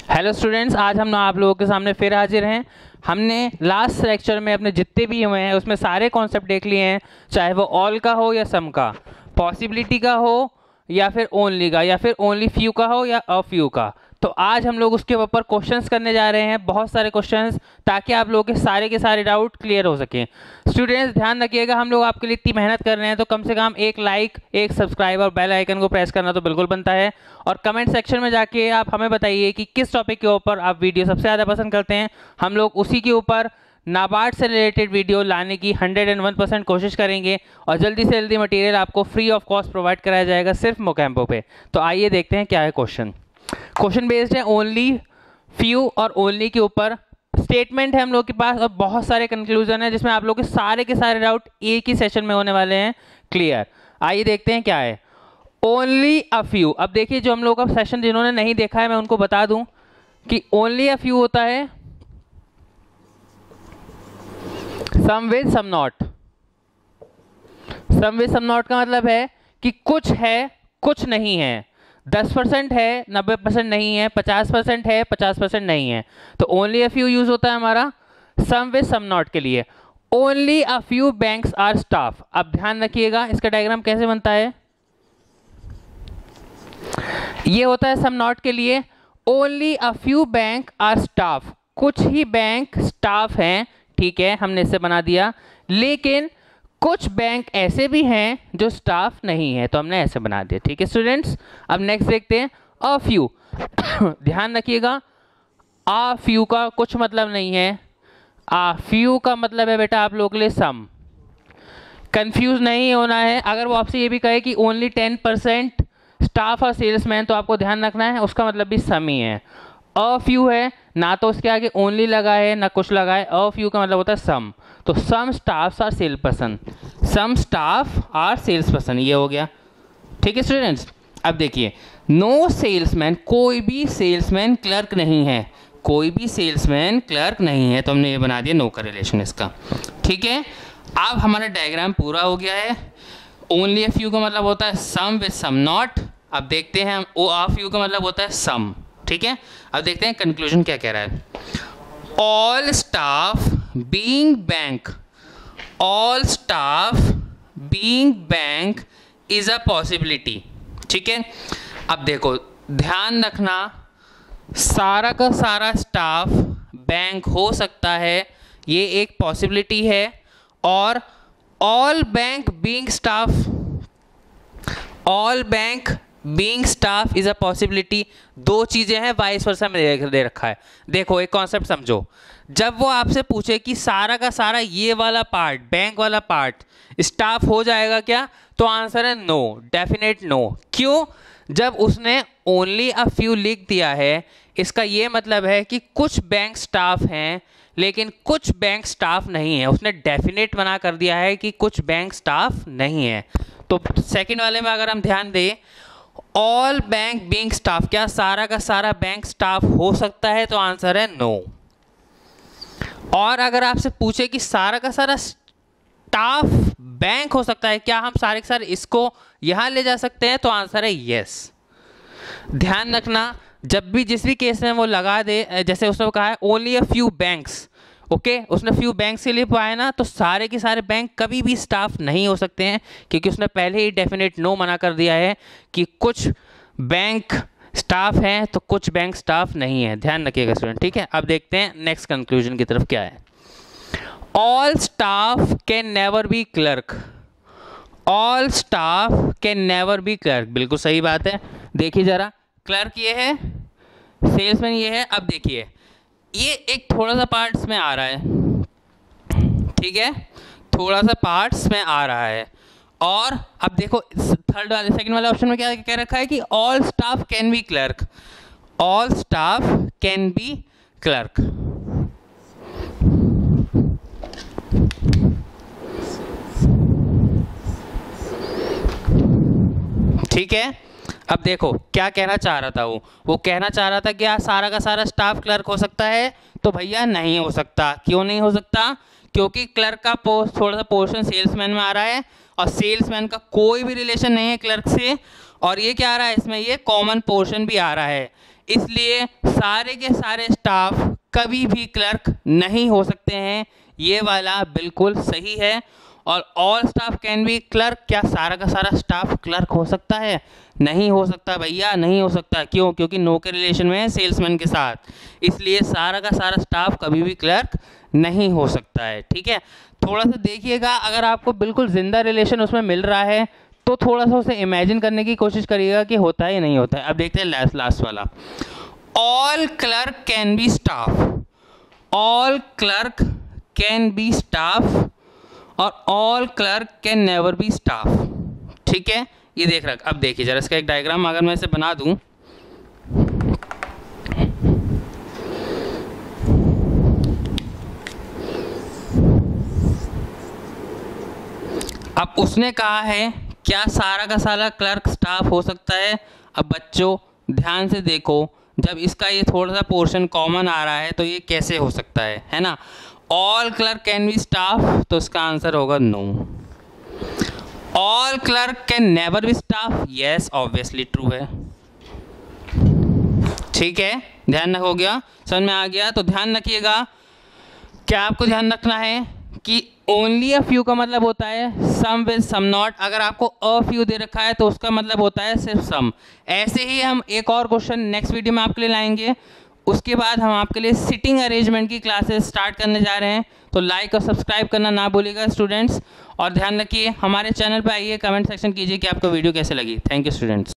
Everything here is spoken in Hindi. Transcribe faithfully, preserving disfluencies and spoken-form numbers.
हेलो स्टूडेंट्स, आज हम आप लोगों के सामने फिर हाजिर हैं। हमने लास्ट लेक्चर में अपने जितने भी हुए हैं उसमें सारे कॉन्सेप्ट देख लिए हैं, चाहे वो ऑल का हो या सम का, पॉसिबिलिटी का हो या फिर ओनली का, या फिर ओनली फ्यू का हो या अ फ्यू का। तो आज हम लोग उसके ऊपर क्वेश्चंस करने जा रहे हैं, बहुत सारे क्वेश्चंस, ताकि आप लोगों के सारे के सारे डाउट क्लियर हो सकें। स्टूडेंट्स ध्यान रखिएगा, हम लोग आपके लिए इतनी मेहनत कर रहे हैं तो कम से कम एक लाइक, एक सब्सक्राइब और बेल आइकन को प्रेस करना तो बिल्कुल बनता है। और कमेंट सेक्शन में जाके आप हमें बताइए कि किस टॉपिक के ऊपर आप वीडियो सबसे ज़्यादा पसंद करते हैं। हम लोग उसी के ऊपर नाबार्ड से रिलेटेड वीडियो लाने की हंड्रेड एंड वन परसेंट कोशिश करेंगे और जल्दी से जल्दी मटेरियल आपको फ्री ऑफ कॉस्ट प्रोवाइड कराया जाएगा सिर्फ मोकैम्पो पे। तो आइए देखते हैं क्या है क्वेश्चन। क्वेश्चन बेस्ड है ओनली, फ्यू और ओनली के ऊपर। स्टेटमेंट है हम लोग के पास और बहुत सारे कंक्लूजन है जिसमें आप लोग के सारे के सारे डाउट एक ही सेशन में होने वाले हैं क्लियर। आइए देखते हैं क्या है ओनली अ फ्यू। अब देखिए, जो हम लोग का सेशन जिन्होंने नहीं देखा है मैं उनको बता दूं कि ओनली अ फ्यू होता है some with some not. Some with some not का मतलब है कि कुछ है कुछ नहीं है, दस परसेंट है नब्बे परसेंट नहीं है, पचास परसेंट है पचास परसेंट नहीं है। तो ओनली अ फ्यू यूज होता है हमारा सम विद सम नॉट के लिए। Only a few banks are staff. अब ध्यान रखिएगा इसका डायग्राम कैसे बनता है। ये होता है सम नॉट के लिए, only a few bank are staff, कुछ ही बैंक स्टाफ हैं, ठीक है हमने इससे बना दिया। लेकिन कुछ बैंक ऐसे भी हैं जो स्टाफ नहीं है, तो हमने ऐसे बना दिया, ठीक है स्टूडेंट्स। अब नेक्स्ट देखते हैं अ फ्यू। ध्यान रखिएगा, आ फ्यू का कुछ मतलब नहीं है, आ फ्यू का मतलब है बेटा आप लोगों के लिए सम। कंफ्यूज नहीं होना है। अगर वो आपसे ये भी कहे कि ओनली टेन परसेंट स्टाफ और सेल्समैन, तो आपको ध्यान रखना है उसका मतलब भी सम ही है। अ फ्यू है ना, तो उसके आगे ओनली लगा है ना कुछ लगा है, अ फ्यू का मतलब होता है सम। तो some staffs are sales person, some staff are sales person, ये हो गया, ठीक है स्टूडेंट्स। अब देखिए नो सेल्समैन, कोई भी सेल्समैन क्लर्क नहीं है, कोई भी सेल्समैन क्लर्क नहीं है, तो हमने ये बना दिया नो का रिलेशन इसका, ठीक है। अब हमारा डायग्राम पूरा हो गया है। ओनली अ फ्यू का मतलब होता है सम विद सम नॉट। अब देखते हैं हम ओ आ फ्यू का मतलब होता है सम, ठीक है। अब देखते हैं कंक्लूजन क्या कह रहा है। All staff being bank, all staff being bank is a possibility, ठीक है। अब देखो ध्यान रखना, सारा का सारा स्टाफ बैंक हो सकता है, ये एक पॉसिबिलिटी है। और all bank being staff, all bank being staff is a possibility, दो चीजें हैं, वाइस वर्सा में दे रखा है। देखो एक कॉन्सेप्ट समझो, जब वो आपसे पूछे कि सारा का सारा ये वाला पार्ट, बैंक वाला पार्ट स्टाफ हो जाएगा क्या, तो आंसर है नो, डेफिनेट नो। क्यों? जब उसने ओनली अ फ्यू लिख दिया है, इसका ये मतलब है कि कुछ बैंक स्टाफ हैं लेकिन कुछ बैंक स्टाफ नहीं है। उसने डेफिनेट मना कर दिया है कि कुछ बैंक स्टाफ नहीं है। तो सेकंड वाले में अगर हम ध्यान दें, ऑल बैंक बीइंग स्टाफ, क्या सारा का सारा बैंक स्टाफ हो सकता है, तो आंसर है नो। और अगर आपसे पूछे कि सारा का सारा स्टाफ बैंक हो सकता है, क्या हम सारे के सारे इसको यहां ले जा सकते हैं, तो आंसर है यस। ध्यान रखना, जब भी जिस भी केस में वो लगा दे, जैसे उसने कहा है only a few banks, okay okay? उसने फ्यू बैंक से लिए पाया ना, तो सारे के सारे बैंक कभी भी स्टाफ नहीं हो सकते हैं, क्योंकि उसने पहले ही डेफिनेट नो मना कर दिया है कि कुछ बैंक स्टाफ हैं तो कुछ बैंक स्टाफ नहीं है। ध्यान रखिएगा स्टूडेंट, ठीक है। अब देखते हैं नेक्स्ट कंक्लूजन की तरफ क्या है। All staff can never be clerk, all staff can never be clerk, बिल्कुल सही बात है। देखिए जरा, क्लर्क ये है, सेल्समैन ये है। अब देखिए ये एक थोड़ा सा पार्ट्स में आ रहा है, ठीक है, थोड़ा सा पार्ट्स में आ रहा है। और अब देखो थर्ड वाले सेकंड वाले ऑप्शन में क्या कह रखा है कि all staff can be clerk, all staff can be clerk, ठीक है। अब देखो क्या कहना चाह रहा था वो वो कहना चाह रहा था कि यार सारा का सारा स्टाफ क्लर्क हो सकता है, तो भैया नहीं हो सकता। क्यों नहीं हो सकता? क्योंकि क्लर्क का पोस्ट थोड़ा सा पोर्शन सेल्समैन में आ रहा है और सेल्समैन का कोई भी रिलेशन नहीं है क्लर्क से। और ये क्या आ रहा है इसमें, ये कॉमन पोर्शन भी आ रहा है। इसलिए सारे के सारे स्टाफ कभी भी क्लर्क नहीं हो सकते हैं, ये वाला बिल्कुल सही है। और all staff can be clerk, क्या सारा का सारा स्टाफ क्लर्क हो सकता है? नहीं हो सकता भैया, नहीं हो सकता। क्यों? क्योंकि नो के रिलेशन में है सेल्समैन के साथ, इसलिए सारा का सारा स्टाफ कभी भी क्लर्क नहीं हो सकता है। ठीक है, थोड़ा सा देखिएगा, अगर आपको बिल्कुल जिंदा रिलेशन उसमें मिल रहा है तो थोड़ा सा उसे इमेजिन करने की कोशिश करिएगा कि होता है या नहीं होता है। अब देखते हैं लास्ट लास्ट वाला, all clerk can be staff, all clerk can be staff और all clerk can never be staff. ठीक है, ये देख रहा। अब देखिए जरा इसका एक डायग्राम अगर मैं इसे बना दूं, अब उसने कहा है क्या सारा का सारा क्लर्क स्टाफ हो सकता है? अब बच्चों ध्यान से देखो, जब इसका ये थोड़ा सा पोर्शन कॉमन आ रहा है तो ये कैसे हो सकता है, है ना? All clerk can be staff, तो इसका आंसर होगा no. All clerk can never be staff, yes obviously true है। ठीक है, ध्यान रखो, गया समझ में आ गया? तो ध्यान रखिएगा, क्या आपको ध्यान रखना है कि ओनली अ फ्यू का मतलब होता है सम विद सम नॉट। अगर आपको अ फ्यू दे रखा है तो उसका मतलब होता है सिर्फ सम। ऐसे ही हम एक और क्वेश्चन नेक्स्ट वीडियो में आपके लिए लाएंगे, उसके बाद हम आपके लिए सिटिंग अरेंजमेंट की क्लासेस स्टार्ट करने जा रहे हैं। तो लाइक और सब्सक्राइब करना ना भूलिएगा स्टूडेंट्स, और ध्यान रखिए हमारे चैनल पर आइए, कमेंट सेक्शन कीजिए कि आपको वीडियो कैसे लगी। Thank you students.